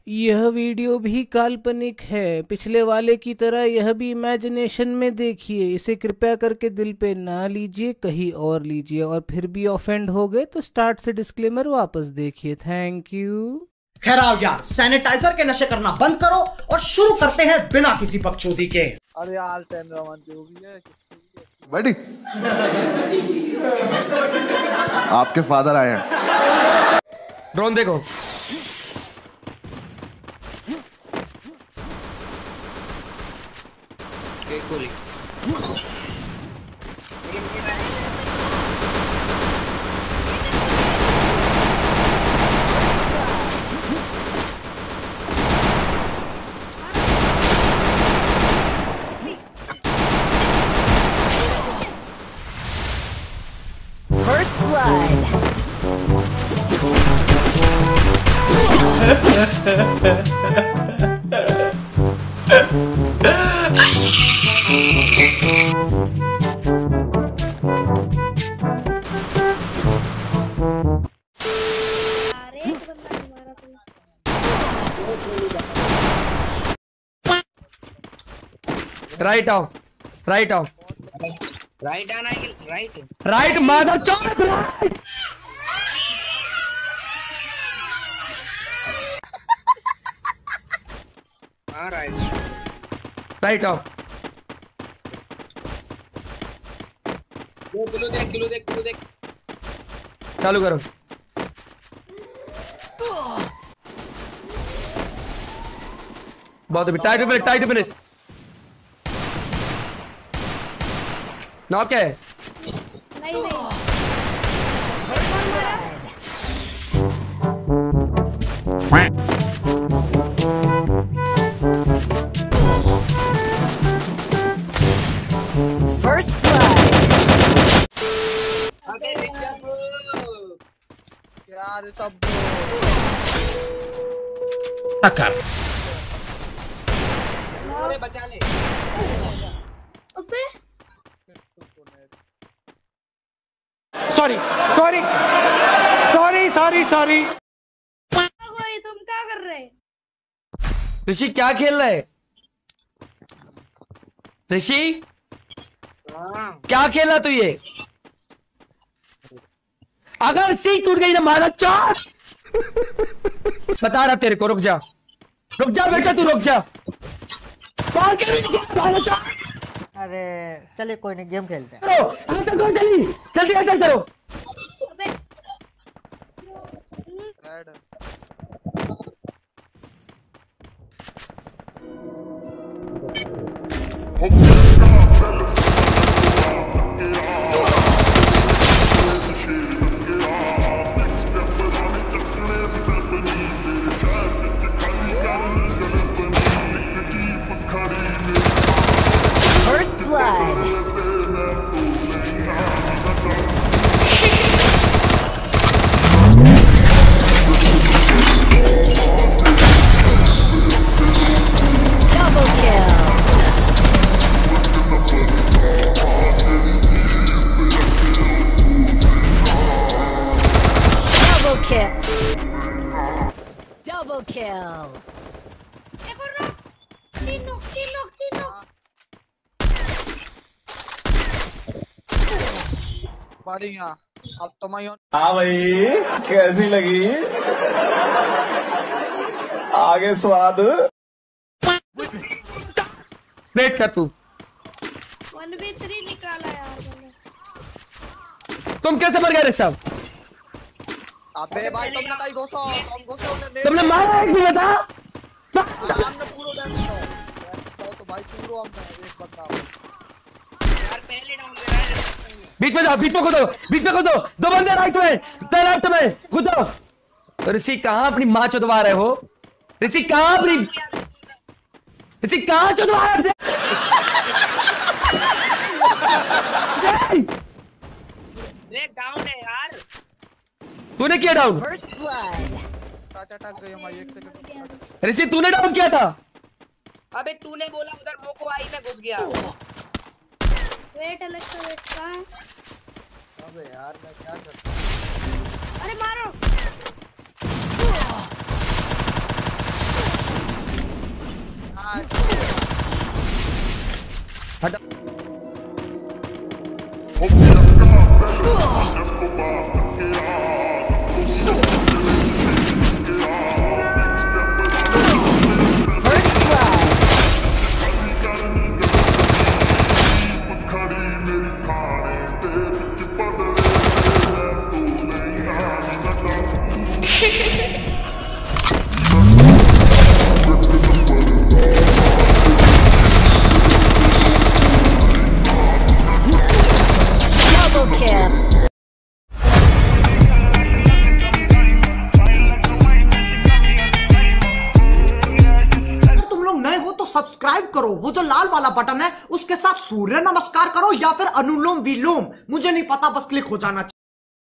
यह वीडियो भी काल्पनिक है, पिछले वाले की तरह यह भी इमेजिनेशन में देखिए। इसे कृपया करके दिल पे ना लीजिए, कहीं और लीजिए, और फिर भी ऑफेंड हो गए तो स्टार्ट से डिस्क्लेमर वापस देखिए। Thank you. खैर आओ यार, सैनिटाइजर के नशे करना बंद करो और शुरू करते हैं बिना किसी बकचोदी के। अरे यार 10 रमन जो भी है बैठी। आपके फादर आए हैं। ड्रोन देखो। First blood. राइट आओ, राइट आओ, राइट आना है कि राइट राइट मादर चौक राइट। हाँ राइट राइट आओ। किलो देख चालू करो। बहुत अभी टाइट टू फिनिश। नॉक है। नहीं First blood. यार सब टक्कर। बचा ले। अबे सॉरी। कोई तुम क्या कर रहे? ऋषि क्या खेल रहा है? ऋषि क्या खेला तू ये? अगर सीट टूट गई ना मारा चार। बता रहा तेरे को, रुक जा बेटा, तू रुक जा। कौन खेल रहा है? अरे चलिए कोई नहीं, गेम खेलते हैं। जल्दी एंटर करो। अबे red First blood. Double kill. Double kill. Double kill. तीन बढ़िया। अब तो मैं हाँ भाई, कैसी लगी? आगे स्वाद। वेट कर तू। 1v3 निकाला यार मैंने। तुम कैसे मर गए ऋषभ? अबे भाई तुमने कहीं घुसे तुमने मारा है कि बता? हमने पूरा डैमेज तो भाई पूरा हमने एक बंदा यार पहले डाउन दे रहा है। बीच में जाओ, बीच में कूदो। दो बंदे राइट में, दो लेफ्ट में कूदो। तो ऋषि कहाँ अपनी माँ चुदवा रहे हो? ऋषि कहाँ चुदवा रहे थे? ले डाउन है यार। तूने किया डाउन? First blood. अटक गई हमारी। एक सेकंड ऋषि तूने डाउन किया था? अबे तूने बोला उधर मोको आई में घुस गया। वेट अलग से वेट कहाँ है? अबे यार मैं क्या कर। अरे मारो। सब्सक्राइब करो, वो जो लाल वाला बटन है उसके साथ सूर्य नमस्कार करो या फिर अनुलोम विलोम, मुझे नहीं पता, बस क्लिक हो जाना चाहिए।